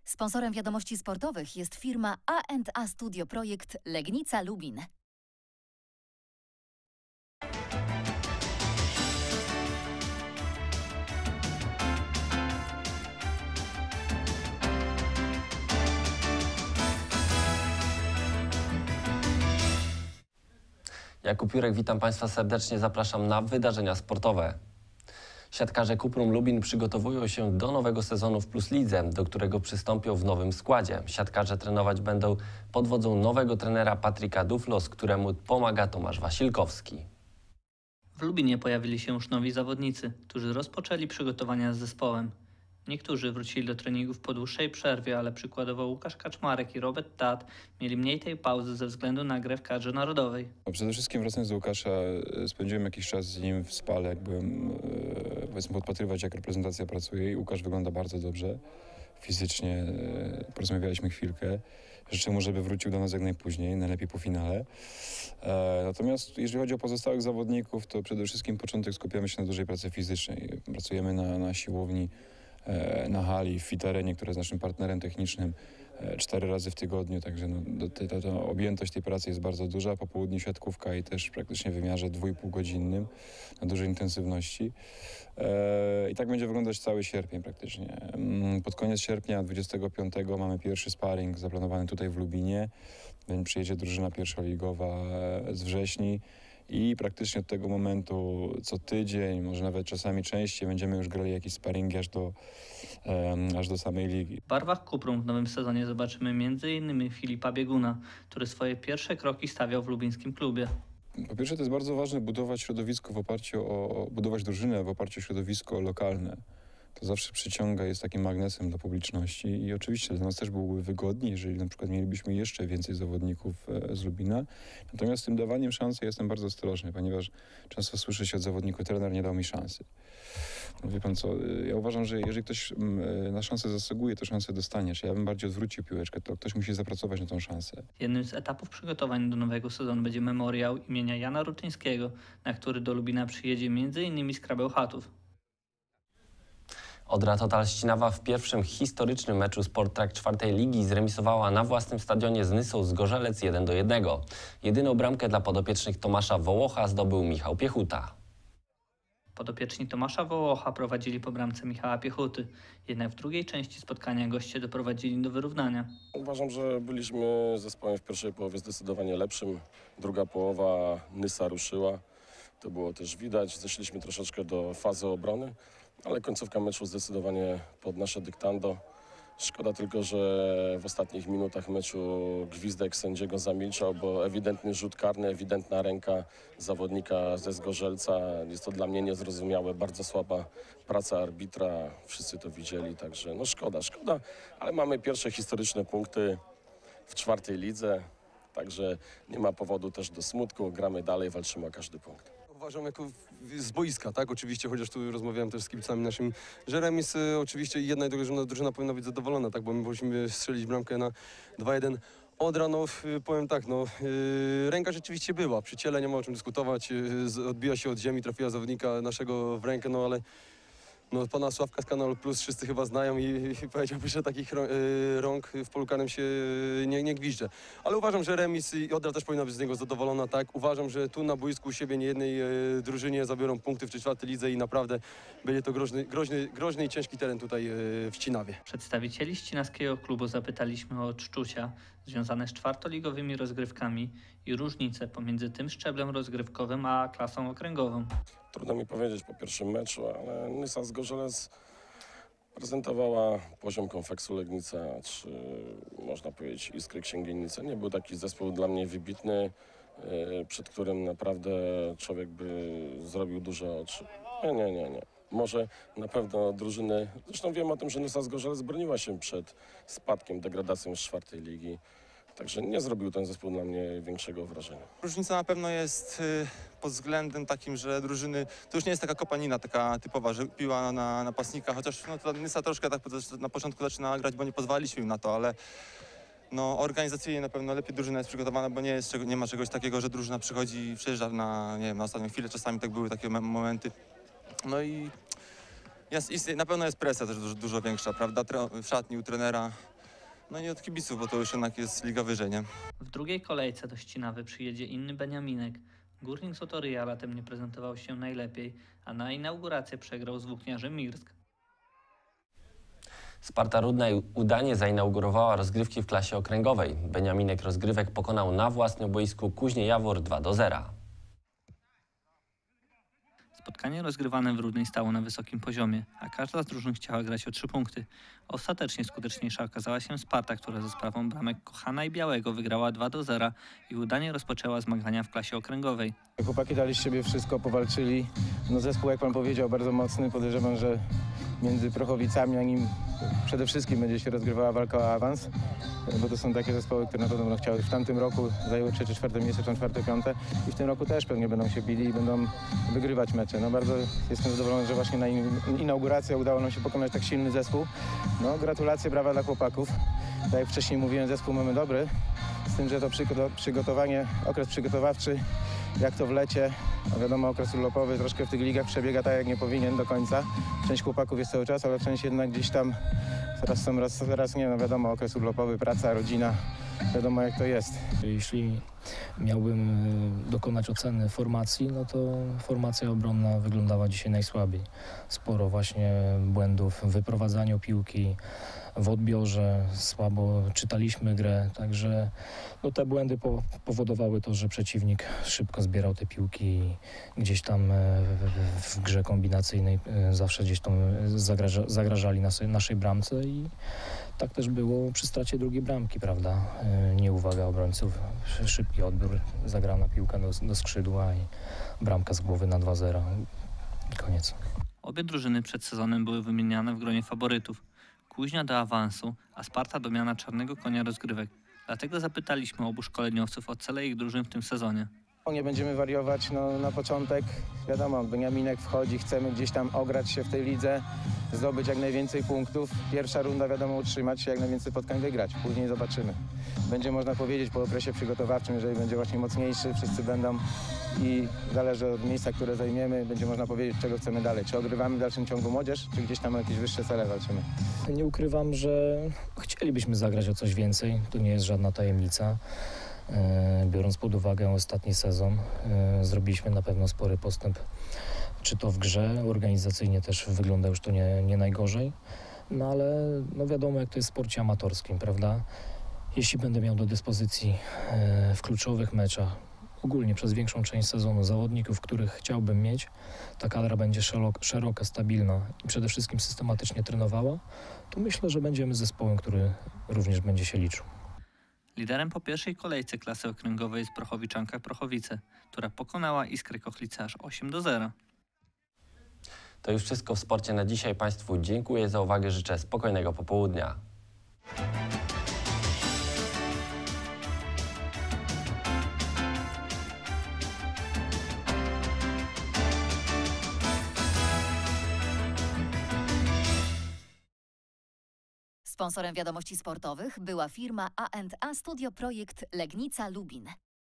Sponsorem wiadomości sportowych jest firma A&A Studio Projekt Legnica Lubin. Jakub Jurek, witam Państwa serdecznie, zapraszam na wydarzenia sportowe. Siatkarze Cuprum Lubin przygotowują się do nowego sezonu w Plus Lidze, do którego przystąpią w nowym składzie. Siatkarze trenować będą pod wodzą nowego trenera Patryka Duflos, któremu pomaga Tomasz Wasilkowski. W Lubinie pojawili się już nowi zawodnicy, którzy rozpoczęli przygotowania z zespołem. Niektórzy wrócili do treningów po dłuższej przerwie, ale przykładowo Łukasz Kaczmarek i Robert Tat mieli mniej tej pauzy ze względu na grę w kadrze narodowej. Przede wszystkim wracając do Łukasza, spędziłem jakiś czas z nim w Spale, jak byłem powiedzmy podpatrywać, jak reprezentacja pracuje i Łukasz wygląda bardzo dobrze fizycznie. Porozmawialiśmy chwilkę. Życzę mu, żeby wrócił do nas jak najpóźniej, najlepiej po finale. Natomiast jeżeli chodzi o pozostałych zawodników, to przede wszystkim początek skupiamy się na dużej pracy fizycznej. Pracujemy na siłowni, na hali, w Fit-Arenie, która jest naszym partnerem technicznym 4 razy w tygodniu, także ta objętość tej pracy jest bardzo duża. Po południu siatkówka i też praktycznie w wymiarze 2,5-godzinnym na dużej intensywności. I tak będzie wyglądać cały sierpień praktycznie. Pod koniec sierpnia 25 mamy pierwszy sparring zaplanowany tutaj w Lubinie. Przyjedzie drużyna pierwszoligowa z Wrześni. I praktycznie od tego momentu co tydzień, może nawet czasami częściej, będziemy już grali jakieś sparingi aż do samej ligi. W barwach Cuprum w nowym sezonie zobaczymy m.in. Filipa Bieguna, który swoje pierwsze kroki stawiał w lubińskim klubie. Po pierwsze, to jest bardzo ważne budować środowisko budować drużynę w oparciu o środowisko lokalne. To zawsze przyciąga, jest takim magnesem dla publiczności i oczywiście dla nas też byłoby wygodniej, jeżeli na przykład mielibyśmy jeszcze więcej zawodników z Lubina. Natomiast z tym dawaniem szansy jestem bardzo ostrożny, ponieważ często słyszę się od zawodników, trener nie dał mi szansy. No wie pan co, ja uważam, że jeżeli ktoś na szansę zasługuje, to szansę dostaniesz. Ja bym bardziej odwrócił piłeczkę, to ktoś musi zapracować na tą szansę. Jednym z etapów przygotowań do nowego sezonu będzie memoriał imienia Jana Rutyńskiego, na który do Lubina przyjedzie m.in. Skrabę Bełchatów. Odra Total Ścinawa w pierwszym historycznym meczu Sport Track 4. Ligi zremisowała na własnym stadionie z Nysą Zgorzelec 1-1. Jedyną bramkę dla podopiecznych Tomasza Wołocha zdobył Michał Piechuta. Podopieczni Tomasza Wołocha prowadzili po bramce Michała Piechuty, jednak w drugiej części spotkania goście doprowadzili do wyrównania. Uważam, że byliśmy zespołem w pierwszej połowie zdecydowanie lepszym. Druga połowa Nysa ruszyła. To było też widać. Zeszliśmy troszeczkę do fazy obrony, ale końcówka meczu zdecydowanie pod nasze dyktando. Szkoda tylko, że w ostatnich minutach meczu gwizdek sędziego zamilczał, bo ewidentny rzut karny, ewidentna ręka zawodnika ze Zgorzelca. Jest to dla mnie niezrozumiałe, bardzo słaba praca arbitra. Wszyscy to widzieli, także no szkoda, ale mamy pierwsze historyczne punkty w 4. lidze, także nie ma powodu też do smutku. Gramy dalej, walczymy o każdy punkt. Uważam jako z boiska, tak? Oczywiście, chociaż tu rozmawiałem też z kibicami naszymi, że remis oczywiście jedna i drużyna powinna być zadowolona, tak? Bo my musimy strzelić bramkę na 2-1. Odra, no powiem tak, no ręka rzeczywiście była, przy ciele nie ma o czym dyskutować, odbiła się od ziemi, trafiła zawodnika naszego w rękę, no ale no, pana Sławka z Kanal Plus wszyscy chyba znają i powiedziałby, że takich rąk w polu karnym się nie gwizdże. Ale uważam, że remis i Odra też powinna być z niego zadowolona, tak? Uważam, że tu na boisku u siebie niejednej drużynie zabiorą punkty w 4. lidze i naprawdę będzie to groźny i ciężki teren tutaj w Ścinawie. Przedstawicieli ścinaskiego klubu zapytaliśmy o odczucia związane z 4-ligowymi rozgrywkami i różnice pomiędzy tym szczeblem rozgrywkowym a klasą okręgową. Trudno mi powiedzieć po pierwszym meczu, ale Nysa Zgorzelec prezentowała poziom Konfeksu Legnica, czy można powiedzieć Iskry Księgiennice. Nie był taki zespół dla mnie wybitny, przed którym naprawdę człowiek by zrobił duże oczy. Nie. Może na pewno drużyny, zresztą wiem o tym, że Nysa Zgorzelec broniła się przed spadkiem, degradacją z 4. ligi. Także nie zrobił ten zespół na mnie większego wrażenia. Różnica na pewno jest pod względem takim, że drużyny, to już nie jest taka kopanina, taka typowa, że piła na napastnika, chociaż no, ta Nysa troszkę tak na początku zaczyna grać, bo nie pozwaliliśmy im na to, ale no, organizacyjnie na pewno lepiej drużyna jest przygotowana, bo nie ma czegoś takiego, że drużyna przychodzi i przyjeżdża na ostatnią chwilę, czasami tak były takie momenty. No i na pewno jest presja też dużo większa, prawda, w szatni u trenera. no i od kibiców, bo to już jednak jest liga wyżej, nie? W drugiej kolejce do Ścinawy przyjedzie inny Beniaminek. Górnik z Otoryja latem nie prezentował się najlepiej, a na inaugurację przegrał z Włókniarzem Mirsk. Sparta Rudna udanie zainaugurowała rozgrywki w klasie okręgowej. Beniaminek rozgrywek pokonał na własnym boisku Kuźnię Jawor 2-0. Spotkanie rozgrywane w Rudnej stało na wysokim poziomie, a każda z drużyn chciała grać o 3 punkty. Ostatecznie skuteczniejsza okazała się Sparta, która za sprawą bramek Kochana i Białego wygrała 2-0 i udanie rozpoczęła zmagania w klasie okręgowej. Chłopaki dali z siebie wszystko, powalczyli. No zespół, jak pan powiedział, bardzo mocny. Podejrzewam, że między Prochowicami a nim przede wszystkim będzie się rozgrywała walka o awans, bo to są takie zespoły, które na pewno będą chciały. W tamtym roku zajęły 3. czy 4. miejsce, czy 4., 5. i w tym roku też pewnie będą się bili i będą wygrywać mecze. No bardzo jestem zadowolony, że właśnie na inaugurację udało nam się pokonać tak silny zespół. No gratulacje, brawa dla chłopaków. Tak jak wcześniej mówiłem, zespół mamy dobry, z tym, że to przygotowanie, okres przygotowawczy, jak to w lecie, a wiadomo, okres urlopowy troszkę w tych ligach przebiega tak, jak nie powinien do końca. Część chłopaków jest cały czas, ale część jednak gdzieś tam raz nie, no wiadomo, okres urlopowy, praca, rodzina, wiadomo jak to jest. Jeśli miałbym dokonać oceny formacji, no to formacja obronna wyglądała dzisiaj najsłabiej. Sporo właśnie błędów w wyprowadzaniu piłki, w odbiorze, słabo czytaliśmy grę, także no, te błędy powodowały to, że przeciwnik szybko zbierał te piłki gdzieś tam w grze kombinacyjnej, zawsze gdzieś tam zagrażali naszej bramce i tak też było przy stracie drugiej bramki, prawda? Nieuwaga obrońców, szybki odbiór, zagrana piłka do skrzydła i bramka z głowy na 2-0. Koniec. Obie drużyny przed sezonem były wymieniane w gronie faworytów. Kuźnia do awansu, a Sparta do miana czarnego konia rozgrywek. Dlatego zapytaliśmy obu szkoleniowców o cele ich drużyn w tym sezonie. Nie będziemy wariować, no, na początek wiadomo, Beniaminek wchodzi, chcemy gdzieś tam ograć się w tej lidze, zdobyć jak najwięcej punktów. Pierwsza runda wiadomo utrzymać się, jak najwięcej spotkań wygrać, później zobaczymy. Będzie można powiedzieć po okresie przygotowawczym, jeżeli będzie właśnie mocniejszy, wszyscy będą i zależy od miejsca, które zajmiemy, będzie można powiedzieć, czego chcemy dalej. Czy ogrywamy w dalszym ciągu młodzież, czy gdzieś tam o jakieś wyższe cele walczymy. Nie ukrywam, że chcielibyśmy zagrać o coś więcej, to nie jest żadna tajemnica. Biorąc pod uwagę ostatni sezon, zrobiliśmy na pewno spory postęp, czy to w grze, organizacyjnie też wygląda już to nie najgorzej, no ale no wiadomo, jak to jest w sporcie amatorskim, prawda? Jeśli będę miał do dyspozycji w kluczowych meczach, ogólnie przez większą część sezonu zawodników, których chciałbym mieć, ta kadra będzie szeroka, stabilna i przede wszystkim systematycznie trenowała, to myślę, że będziemy zespołem, który również będzie się liczył. Liderem po pierwszej kolejce klasy okręgowej jest Prochowiczanka Prochowice, która pokonała Iskrę Kochlice aż 8-0. To już wszystko w sporcie na dzisiaj. Państwu dziękuję za uwagę, życzę spokojnego popołudnia. Sponsorem wiadomości sportowych była firma A&A Studio Projekt Legnica Lubin.